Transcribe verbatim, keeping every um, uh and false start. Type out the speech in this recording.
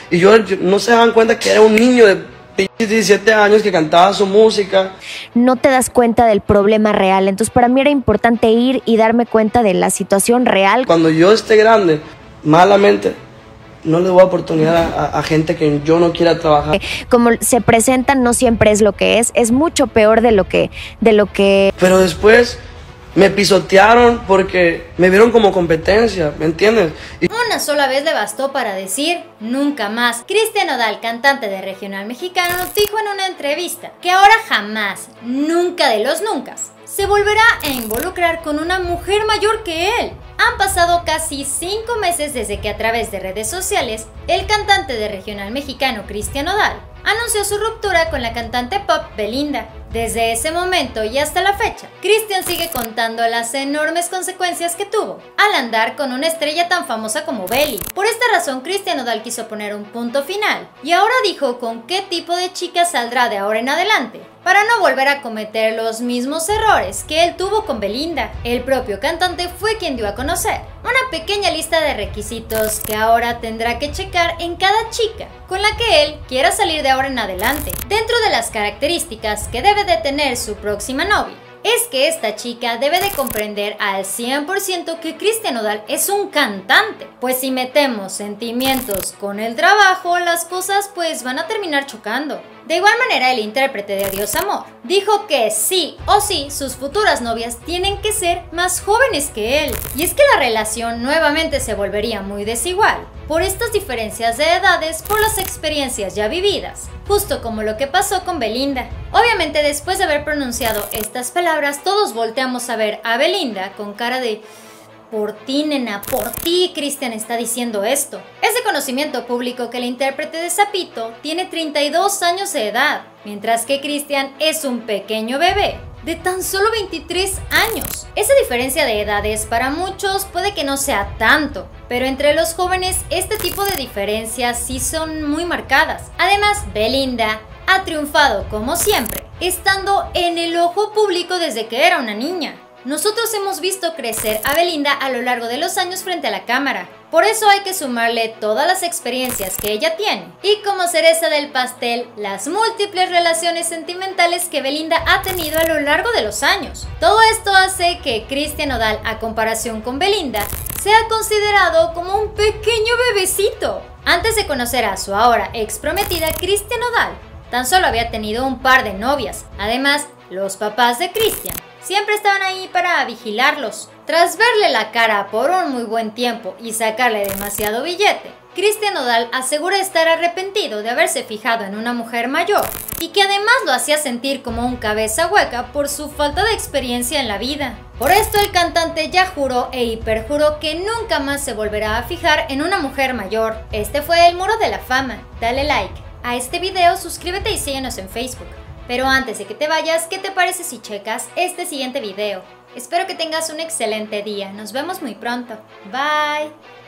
Y yo, yo no se daban cuenta que era un niño de diecisiete años que cantaba su música. No te das cuenta del problema real. Entonces para mí era importante ir y darme cuenta de la situación real. Cuando yo esté grande, malamente, no le doy oportunidad a, a gente que yo no quiera trabajar. Como se presentan no siempre es lo que es, es mucho peor de lo que... De lo que... Pero después me pisotearon porque me vieron como competencia, ¿me entiendes? Y una sola vez le bastó para decir nunca más. Cristian Nodal, cantante de regional mexicano, dijo en una entrevista que ahora jamás, nunca de los nunca, se volverá a involucrar con una mujer mayor que él. Han pasado casi cinco meses desde que a través de redes sociales, el cantante de regional mexicano Cristian Nodal anunció su ruptura con la cantante pop Belinda. Desde ese momento y hasta la fecha, Cristian sigue contando las enormes consecuencias que tuvo al andar con una estrella tan famosa como Beli. Por esta razón, Cristian Nodal quiso poner un punto final y ahora dijo con qué tipo de chica saldrá de ahora en adelante para no volver a cometer los mismos errores que él tuvo con Belinda. El propio cantante fue quien dio a conocer una pequeña lista de requisitos que ahora tendrá que checar en cada chica con la que él quiera salir de ahora en adelante. Dentro de las características que debe de tener su próxima novia, es que esta chica debe de comprender al cien por ciento que Cristian Nodal es un cantante, pues si metemos sentimientos con el trabajo, las cosas pues van a terminar chocando. De igual manera, el intérprete de Adiós Amor dijo que sí o sí sus futuras novias tienen que ser más jóvenes que él. Y es que la relación nuevamente se volvería muy desigual por estas diferencias de edades, por las experiencias ya vividas, justo como lo que pasó con Belinda. Obviamente, después de haber pronunciado estas palabras, todos volteamos a ver a Belinda con cara de por ti, nena, por ti, Cristian está diciendo esto. Es de conocimiento público que el intérprete de Zapito tiene treinta y dos años de edad, mientras que Cristian es un pequeño bebé de tan solo veintitrés años. Esa diferencia de edades para muchos puede que no sea tanto, pero entre los jóvenes este tipo de diferencias sí son muy marcadas. Además, Belinda ha triunfado como siempre, estando en el ojo público desde que era una niña. Nosotros hemos visto crecer a Belinda a lo largo de los años frente a la cámara. Por eso hay que sumarle todas las experiencias que ella tiene. Y como cereza del pastel, las múltiples relaciones sentimentales que Belinda ha tenido a lo largo de los años. Todo esto hace que Cristian Nodal, a comparación con Belinda, sea considerado como un pequeño bebecito. Antes de conocer a su ahora ex prometida, Cristian Nodal tan solo había tenido un par de novias. Además, los papás de Cristian siempre estaban ahí para vigilarlos. Tras verle la cara por un muy buen tiempo y sacarle demasiado billete, Cristian Nodal asegura estar arrepentido de haberse fijado en una mujer mayor y que además lo hacía sentir como un cabeza hueca por su falta de experiencia en la vida. Por esto el cantante ya juró e hiperjuró que nunca más se volverá a fijar en una mujer mayor. Este fue el Muro de la Fama. Dale like a este video, suscríbete y síguenos en Facebook. Pero antes de que te vayas, ¿qué te parece si checas este siguiente video? Espero que tengas un excelente día. Nos vemos muy pronto. Bye.